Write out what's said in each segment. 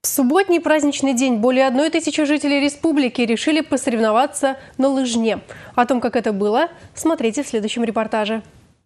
В субботний праздничный день более 1000 жителей республики решили посоревноваться на лыжне. О том, как это было, смотрите в следующем репортаже.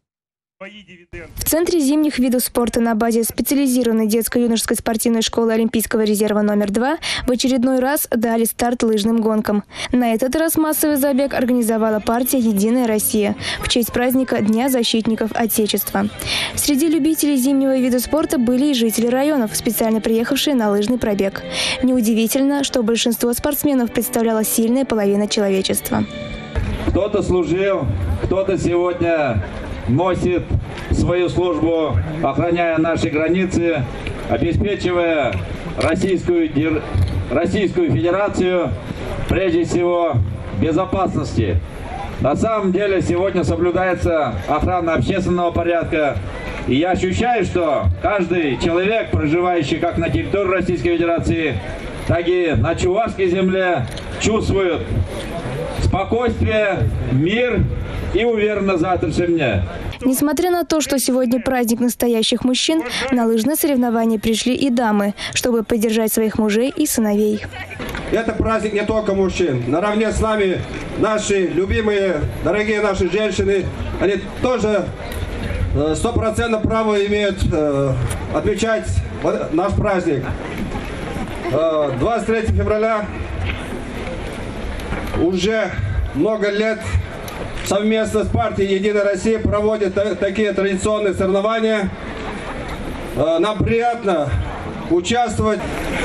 В Центре зимних видов спорта на базе специализированной детско-юношеской спортивной школы Олимпийского резерва номер 2 в очередной раз дали старт лыжным гонкам. На этот раз массовый забег организовала партия «Единая Россия» в честь праздника Дня защитников Отечества. Среди любителей зимнего вида спорта были и жители районов, специально приехавшие на лыжный пробег. Неудивительно, что большинство спортсменов представляла сильная половина человечества. Кто-то служил, кто-то сегодня носит свою службу, охраняя наши границы, обеспечивая Российскую Федерацию, прежде всего, безопасности. На самом деле сегодня соблюдается охрана общественного порядка. И я ощущаю, что каждый человек, проживающий как на территории Российской Федерации, так и на Чувашской земле, чувствует спокойствие, мир и уверенно в завтрашнем дне. Несмотря на то, что сегодня праздник настоящих мужчин, на лыжные соревнования пришли и дамы, чтобы поддержать своих мужей и сыновей. Это праздник не только мужчин. Наравне с нами наши любимые, дорогие наши женщины, они тоже 100% право имеют отмечать наш праздник. 23 февраля уже много лет совместно с партией «Единая Россия» проводит такие традиционные соревнования. Нам приятно участвовать.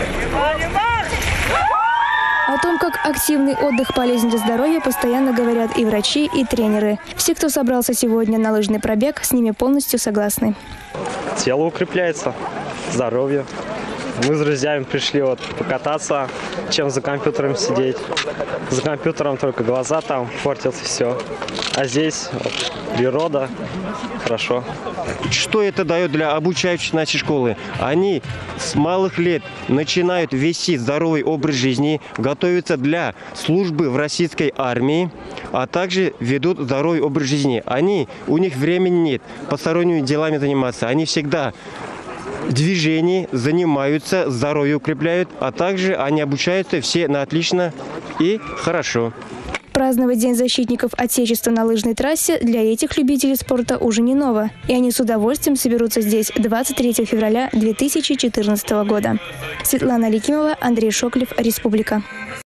О том, как активный отдых полезен для здоровья, постоянно говорят и врачи, и тренеры. Все, кто собрался сегодня на лыжный пробег, с ними полностью согласны. Тело укрепляется, здоровье. Мы с друзьями пришли покататься, чем за компьютером сидеть. За компьютером только глаза там портят все. А здесь природа, хорошо. Что это дает для обучающих нашей школы? Они с малых лет начинают вести здоровый образ жизни, готовятся для службы в российской армии, а также ведут здоровый образ жизни. У них времени нет посторонними делами заниматься. Они всегда в движении, занимаются, здоровье укрепляют, а также они обучаются все на отлично и хорошо. Праздновать День защитников Отечества на лыжной трассе для этих любителей спорта уже не ново. И они с удовольствием соберутся здесь 23 февраля 2014 года. Светлана Ликимова, Андрей Шоклев, Республика.